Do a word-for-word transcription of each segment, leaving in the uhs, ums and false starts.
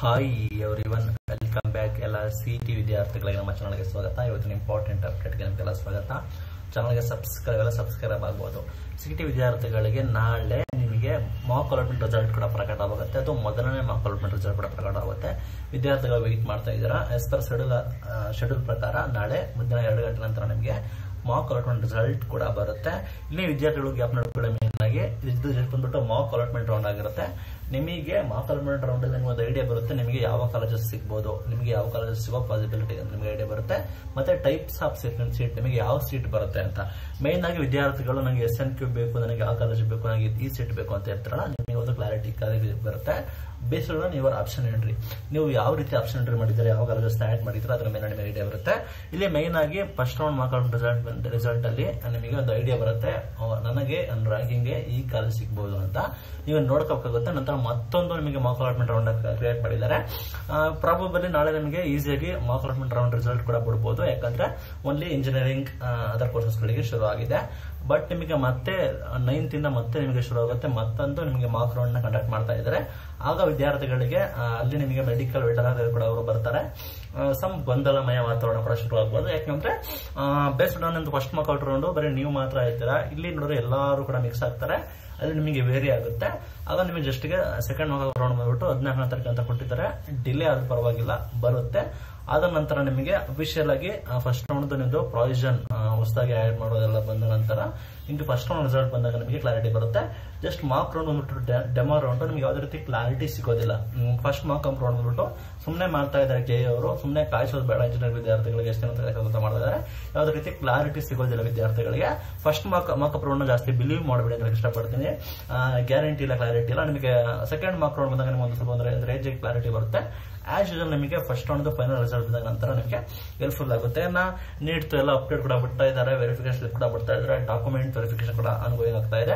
Hi everyone, welcome back. ಎಲ್ಲ C T ವಿದ್ಯಾರ್ಥಿಗಳಿಗೆ ನಮ್ಮ ಚಾನಲ್ಗೆ ಸ್ವಾಗತ. ಇವತ್ತಿನ ಇಂಪಾರ್ಟೆಂಟ್ ಅಪ್ಡೇಟ್ಗೆ ನಿಮಗೆಲ್ಲ ಸ್ವಾಗತ. ಚಾನಲ್ಗೆ ಸಬ್ಸ್ಕ್ರೈಬ್ ಎಲ್ಲ ಸಬ್ಸ್ಕ್ರೈಬ್ ಆಗ್ಬೋದು. ಸಿ ಟಿ ವಿದ್ಯಾರ್ಥಿಗಳಿಗೆ ನಾಳೆ ನಿಮಗೆ ಮಾಕ್ ಅಲಾಟ್ಮೆಂಟ್ ರಿಸಲ್ಟ್ ಕೂಡ ಪ್ರಕಟವಾಗುತ್ತೆ. ಅದು ಮೊದಲನೇ ಮಾಕ್ ಅಲಾಟ್ಮೆಂಟ್ ರಿಸಲ್ಟ್ ಕೂಡ ಪ್ರಕಟ ಆಗುತ್ತೆ. ವಿದ್ಯಾರ್ಥಿಗಳು ವೆಯ್ಟ್ ಮಾಡ್ತಾ ಇದ್ದೀರಾ. ಆಸ್ ಪರ್ ಶೆಡ್ಯೂಲ್ ಶೆಡ್ಯೂಲ್ ಪ್ರಕಾರ ನಾಳೆ ಮಧ್ಯಾಹ್ನ ಎರಡು ಗಂಟೆ ನಂತರ ನಿಮಗೆ ಮಾಕ್ ಅಲಾಟ್ಮೆಂಟ್ ರಿಸಲ್ಟ್ ಕೂಡ ಬರುತ್ತೆ. ಇಲ್ಲಿ ವಿದ್ಯಾರ್ಥಿಗಳು ಗ್ಯಾಪ್ ನೋಡ್ಕೊಳ್ಳಿ. ಮೇನ್ ಆಗಿ ಇದು ಜಸ್ಟ್ ಬಂದ್ಬಿಟ್ಟು ಮಾಕ್ ಅಲಾಟ್ಮೆಂಟ್ ರೌಂಡ್ ಆಗಿರುತ್ತೆ. ನಿಮಗೆ ಮಾಕ್ ಅಲಾಟ್ಮೆಂಟ್ ರೌಂಡ್ ಅಲ್ಲಿ ನಿಮಗೆ ಐಡಿಯಾ ಬರುತ್ತೆ, ನಿಮಗೆ ಯಾವ ಕಾಲೇಜಸ್ ಸಿಗಬಹುದು, ನಿಮಗೆ ಯಾವ ಕಾಲೇಜಸ್ ಸಿಗೋ ಪಾಸಿಬಿಲಿಟಿ ಅಂತ ನಿಮಗೆ ಐಡಿಯಾ ಬರುತ್ತೆ. ಮತ್ತೆ ಟೈಪ್ಸ್ ಆಫ್ ಸೀಟ್ ಸೀಟ್ ನಿಮಗೆ ಯಾವ ಸೀಟ್ ಬರುತ್ತೆ ಅಂತ. ಮೈನ್ ಆಗಿ ವಿದ್ಯಾರ್ಥಿಗಳು ನನಗೆ ಎಸ್ ಎನ್ ಕ್ಯೂ ಬೇಕು, ನನಗೆ ಯಾವ ಕಾಲೇಜ್ ಬೇಕು, ನನಗೆ ಈ ಸೀಟ್ ಬೇಕು ಅಂತ ಹೇಳ್ತಾರಲ್ಲ, ನಿಮಗೆ ಒಂದು ಕ್ಲಾರಿಟಿ ಬರುತ್ತೆ. Based on your option entry, ನೀವು ಯಾವ ರೀತಿ ಆಪ್ಷನ್ ಎಂಟ್ರಿ ಮಾಡಿದ್ರೆ, ಯಾವ ಕಾಲೇಜಸ್ ಆಡ್ ಮಾಡಿದ್ರೆ ಅದರ ಮೇಲೆ ನಿಮಗೆ ಐಡಿಯಾ ಬರುತ್ತೆ. ಇಲ್ಲಿ ಮೈನ್ ಆಗಿ first round mock allotment result result ಅಲ್ಲಿ ನಿಮಗೆ ಒಂದು ಐಡಿಯಾ ಬರುತ್ತೆ, ನನಗೆ ನನ್ನ ರ್ಯಾಂಕಿಂಗ್ಗೆ ಈ ಕಾಲೇಜ್ ಸಿಗಬಹುದು ಅಂತ ನೀವು ನೋಡ್ಕೋಬೇಕಾಗುತ್ತೆ. ನಂತರ ಮತ್ತೊಂದು ನಿಮಗೆ ಮಾಕ್ ಅಲಾಟ್ಮೆಂಟ್ ರೌಂಡ್ ಕ್ರಿಯೇಟ್ ಮಾಡಿದ್ದಾರೆ. ಪ್ರಾಬಬಲಿ ನಾಳೆ ನಿಮಗೆ ಈಸಿಯಾಗಿ ಮಾಕ್ ಅಲಾಟ್ಮೆಂಟ್ ರೌಂಡ್ ರಿಸಲ್ಟ್ ಕೂಡ ಬಿಡಬಹುದು, ಯಾಕಂದ್ರೆ ಓನ್ಲಿ ಇಂಜಿನಿಯರಿಂಗ್ ಅದರ್ ಕೋರ್ಸಸ್ ಗಳಿಗೆ ಶುರು ಆಗಿದೆ. ಬಟ್ ನಿಮಗೆ ಮತ್ತೆ ನೈನ್ತ್ ಇಂದ ಮತ್ತೆ ನಿಮಗೆ ಶುರು ಆಗುತ್ತೆ. ಮತ್ತೊಂದು ನಿಮಗೆ ಮಾಕ್ ರೌಂಡ್ ನ ಕಂಡಕ್ಟ್ ಮಾಡ್ತಾ ಇದ್ದಾರೆ. ಆಗ ವಿದ್ಯಾರ್ಥಿಗಳಿಗೆ ಅಲ್ಲಿ ನಿಮಗೆ ಮೆಡಿಕಲ್ ವೆಟರ್ನರಿ ಕೂಡ ಅವರು ಬರ್ತಾರೆ. ಸಮ್ ಗೊಂದಲಮಯ ವಾತಾವರಣ ಕೂಡ ಶುರು ಆಗಬಹುದು. ಯಾಕಂದ್ರೆ based on first mock out round ಬರೀ ನೀವು ಮಾತ್ರ ಇರ್ತೀರಾ, ಇಲ್ಲಿ ನೋಡ್ರಿ ಎಲ್ಲರೂ ಕೂಡ ಮಿಕ್ಸ್ ಆಗ್ತಾರೆ, ಅಲ್ಲಿ ನಿಮಗೆ ವೇರಿ ಆಗುತ್ತೆ. ಆಗ ನಿಮಗೆ ಜಸ್ಟ್ ಗೆ ಸೆಕೆಂಡ್ ಮಾಕ್ ಔಟ್ ರೌಂಡ್ ಬಂದ್ಬಿಟ್ಟು ಹದಿನಾಲ್ಕನೇ ತಾರೀಕು ಅಂತ ಕೊಟ್ಟಿದ್ದಾರೆ. ಡಿಲೇ ಆದ್ರೂ ಪರವಾಗಿಲ್ಲ, ಬರುತ್ತೆ. ಆದ ನಂತರ ನಿಮಗೆ ಅಫಿಷಿಯಲ್ ಆಗಿ ಫಸ್ಟ್ ರೌಂಡ್ ನಿಮ್ದು ಪ್ರಾವಿಷನ್ ಹೊಸದಾಗಿ ಆಡ್ ಮಾಡೋದೆಲ್ಲ ಬಂದ ನಂತರ ನಿಮಗೆ ಫಸ್ಟ್ ರೌಂಡ್ ರಿಸಲ್ಟ್ ಬಂದಾಗ ನಿಮಗೆ ಕ್ಲಾರಿಟಿ ಬರುತ್ತೆ. ಜಸ್ಟ್ ಮಾಕ್ ರೌಂಡ್ ಬಂದ್ಬಿಟ್ಟು ಡೆಮೋ ರೌಂಡ್ ನಿಮಗೆ ಯಾವುದೇ ರೀತಿ ಕ್ಲಾರಿಟಿ ಸಿಗೋದಿಲ್ಲ. ಫಸ್ಟ್ ಮಾಕ್ ರೌಂಡ್ ಬಂದ್ಬಿಟ್ಟು ಸುಮ್ಮನೆ ಮಾಡ್ತಾ ಇದ್ದಾರೆ ಕೆ ಅವರು, ಸುಮ್ಮನೆ ಕಾಯಿಸೋದು ಬೇಡ. ಇಂಜಿನಿಯರ್ ವಿದ್ಯಾರ್ಥಿಗಳಿಗೆ ಎಷ್ಟು ಅಂತ ಮಾಡ್ತಾ ಇದ್ದಾರೆ, ಯಾವುದೇ ರೀತಿ ಕ್ಲಾರಿಟಿ ಸಿಗೋದಿಲ್ಲ ವಿದ್ಯಾರ್ಥಿಗಳಿಗೆ. ಫಸ್ಟ್ ಮಾಕ್ ಮಾಕಪ್ ರೌಂಡ್ ಜಾಸ್ತಿ ಬಿಲೀವ್ ಮಾಡಬೇಡಿ ಅಂತ ಇಷ್ಟಪಡ್ತೀನಿ. ಗ್ಯಾರಂಟಿ ಇಲ್ಲ, ಕ್ಲಾರಿಟಿ ಇಲ್ಲ. ನಿಮಗೆ ಸೆಕೆಂಡ್ ಮಾಕ್ ರೌಂಡ್ ಬಂದಾಗ ನಿಮಗೆ ಒಂದು ಸ್ವಲ್ಪ ಒಂದು ರೇಂಜ್ ಕ್ಲಾರಿಟಿ ಬರುತ್ತೆ. ಆಸ್ ಯೂಶಲ್ ನಿಮಗೆ ಫಸ್ಟ್ ರೌಂಡ್ ಫೈನಲ್ ರಿಸಲ್ಟ್ ಬಂದ ನಂತರ ನಿಮಗೆ ಹೆಲ್ಪ್ಫುಲ್ ಆಗುತ್ತೆ. ನಾ ನೀಡ್ತು ಎಲ್ಲ ಅಪ್ಡೇಟ್ ಕೂಡ ಬಿಡ್ತಾ ಇದ್ದಾರೆ, ವೆರಿಫಿಕೇಶನ್ ಕೂಡ ಬಿಡ್ತಾ ಇದ್ದಾರೆ, ಡಾಕ್ಯುಮೆಂಟ್ ವೆರಿಫಿಕೇಶನ್ ಕೂಡ ಅನ್ಗೋಯಿಂಗ್ ಆಗ್ತಾ ಇದೆ.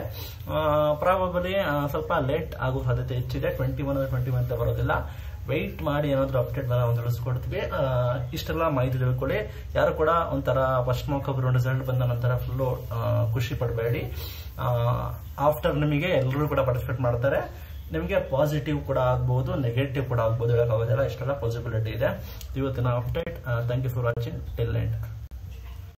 ಪ್ರಾಬಬಲಿ ಸ್ವಲ್ಪ ಲೇಟ್ ಆಗೋ ಸಾಧ್ಯತೆ ಹೆಚ್ಚಿದೆ. ಟ್ವೆಂಟಿ ಒನ್ ಟ್ವೆಂಟಿ ಒನ್ ಅಂತ ಬರೋದಿಲ್ಲ. ವೆಯ್ಟ್ ಮಾಡಿ, ಏನಾದ್ರು ಅಪ್ಡೇಟ್ ಬರ ಒಂದು ತಿಳಿಸ್ಕೊಡ್ತೀವಿ. ಇಷ್ಟೆಲ್ಲ ಮಾಹಿತಿ ತಿಳ್ಕೊಳ್ಳಿ. ಯಾರು ಕೂಡ ಒಂಥರ ಫಸ್ಟ್ ಮಾಕ್ ರೌಂಡ್ ರಿಸಲ್ಟ್ ಬಂದ ನಂತರ ಫುಲ್ಲು ಖುಷಿ ಪಡಬೇಡಿ. ಆಫ್ಟರ್ ನಿಮಗೆ ಎಲ್ಲರೂ ಕೂಡ ಪಾರ್ಟಿಸಿಪೇಟ್ ಮಾಡ್ತಾರೆ. ನಿಮಗೆ ಪಾಸಿಟಿವ್ ಕೂಡ ಆಗ್ಬಹುದು, ನೆಗೆಟಿವ್ ಕೂಡ ಆಗ್ಬಹುದು, ಹೇಳಕ್ಕಾಗೋದಿಲ್ಲ. ಇಷ್ಟೆಲ್ಲ ಪಾಸಿಬಿಲಿಟಿ ಇದೆ. ಇವತ್ತಿನ update. Thank you for watching till end.